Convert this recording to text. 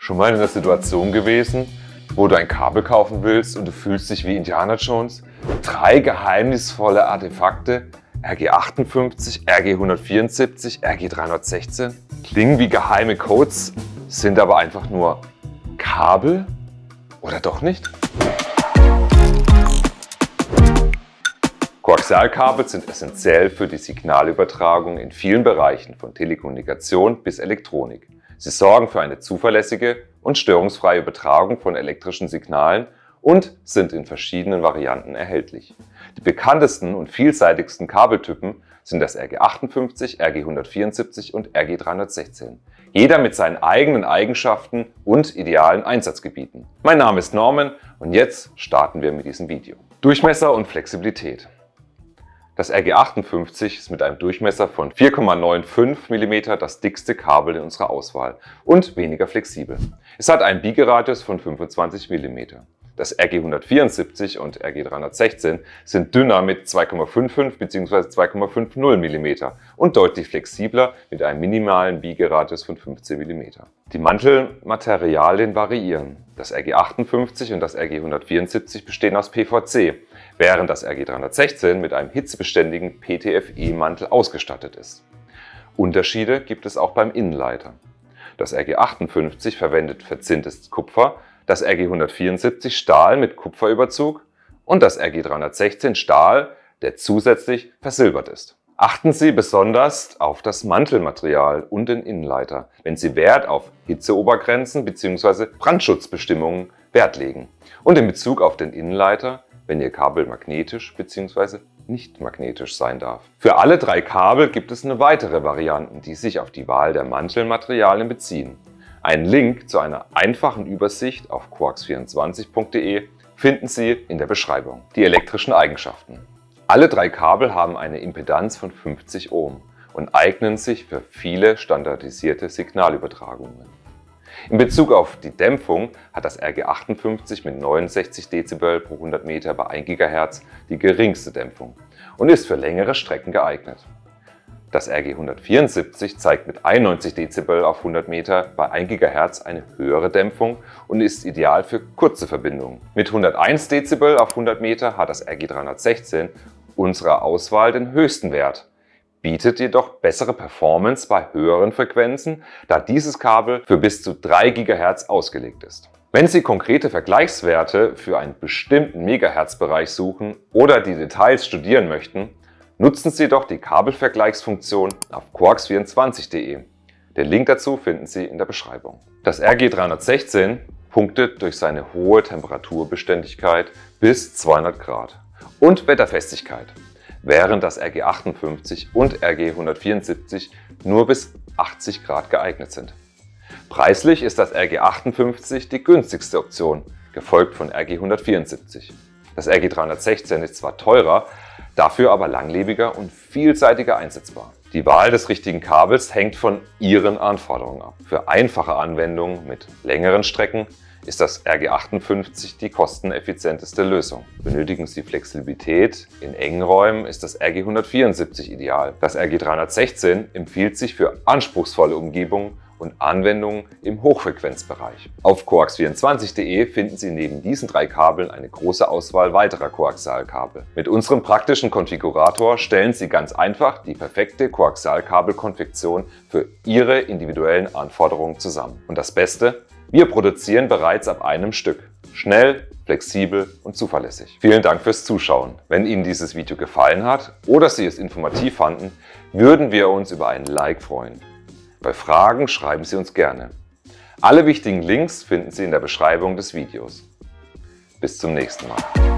Schon mal in einer Situation gewesen, wo du ein Kabel kaufen willst und du fühlst dich wie Indiana Jones? 3 geheimnisvolle Artefakte, RG58, RG174, RG316, klingen wie geheime Codes, sind aber einfach nur Kabel? Oder doch nicht? Koaxialkabel sind essentiell für die Signalübertragung in vielen Bereichen, von Telekommunikation bis Elektronik. Sie sorgen für eine zuverlässige und störungsfreie Übertragung von elektrischen Signalen und sind in verschiedenen Varianten erhältlich. Die bekanntesten und vielseitigsten Kabeltypen sind das RG58, RG174 und RG316. Jeder mit seinen eigenen Eigenschaften und idealen Einsatzgebieten. Mein Name ist Norman und jetzt starten wir mit diesem Video. Durchmesser und Flexibilität. Das RG58 ist mit einem Durchmesser von 4,95 mm das dickste Kabel in unserer Auswahl und weniger flexibel. Es hat einen Biegeradius von 25 mm. Das RG174 und RG316 sind dünner mit 2,55 bzw. 2,50 mm und deutlich flexibler mit einem minimalen Biegeradius von 15 mm. Die Mantelmaterialien variieren. Das RG58 und das RG174 bestehen aus PVC, während das RG316 mit einem hitzebeständigen PTFE-Mantel ausgestattet ist. Unterschiede gibt es auch beim Innenleiter. Das RG58 verwendet verzinntes Kupfer, das RG174 Stahl mit Kupferüberzug und das RG316 Stahl, der zusätzlich versilbert ist. Achten Sie besonders auf das Mantelmaterial und den Innenleiter, wenn Sie Wert auf Hitzeobergrenzen bzw. Brandschutzbestimmungen Wert legen. Und in Bezug auf den Innenleiter, wenn Ihr Kabel magnetisch bzw. nicht magnetisch sein darf. Für alle 3 Kabel gibt es eine weitere Varianten, die sich auf die Wahl der Mantelmaterialien beziehen. Einen Link zu einer einfachen Übersicht auf coax24.de finden Sie in der Beschreibung. Die elektrischen Eigenschaften. Alle 3 Kabel haben eine Impedanz von 50 Ohm und eignen sich für viele standardisierte Signalübertragungen. In Bezug auf die Dämpfung hat das RG58 mit 69 Dezibel pro 100 Meter bei 1 GHz die geringste Dämpfung und ist für längere Strecken geeignet. Das RG174 zeigt mit 91 Dezibel auf 100 Meter bei 1 GHz eine höhere Dämpfung und ist ideal für kurze Verbindungen. Mit 101 Dezibel auf 100 Meter hat das RG316 unserer Auswahl den höchsten Wert, bietet jedoch bessere Performance bei höheren Frequenzen, da dieses Kabel für bis zu 3 GHz ausgelegt ist. Wenn Sie konkrete Vergleichswerte für einen bestimmten Megahertz-Bereich suchen oder die Details studieren möchten, nutzen Sie doch die Kabelvergleichsfunktion auf coax24.de. Den Link dazu finden Sie in der Beschreibung. Das RG316 punktet durch seine hohe Temperaturbeständigkeit bis 200 Grad und Wetterfestigkeit, während das RG58 und RG174 nur bis 80 Grad geeignet sind. Preislich ist das RG58 die günstigste Option, gefolgt von RG174. Das RG316 ist zwar teurer, dafür aber langlebiger und vielseitiger einsetzbar. Die Wahl des richtigen Kabels hängt von Ihren Anforderungen ab. Für einfache Anwendungen mit längeren Strecken ist das RG58 die kosteneffizienteste Lösung. Benötigen Sie Flexibilität in engen Räumen, ist das RG174 ideal. Das RG316 empfiehlt sich für anspruchsvolle Umgebungen und Anwendungen im Hochfrequenzbereich. Auf coax24.de finden Sie neben diesen 3 Kabeln eine große Auswahl weiterer Koaxialkabel. Mit unserem praktischen Konfigurator stellen Sie ganz einfach die perfekte Koaxialkabelkonfektion für Ihre individuellen Anforderungen zusammen. Und das Beste? Wir produzieren bereits ab einem Stück. Schnell, flexibel und zuverlässig. Vielen Dank fürs Zuschauen. Wenn Ihnen dieses Video gefallen hat oder Sie es informativ fanden, würden wir uns über einen Like freuen. Bei Fragen schreiben Sie uns gerne. Alle wichtigen Links finden Sie in der Beschreibung des Videos. Bis zum nächsten Mal.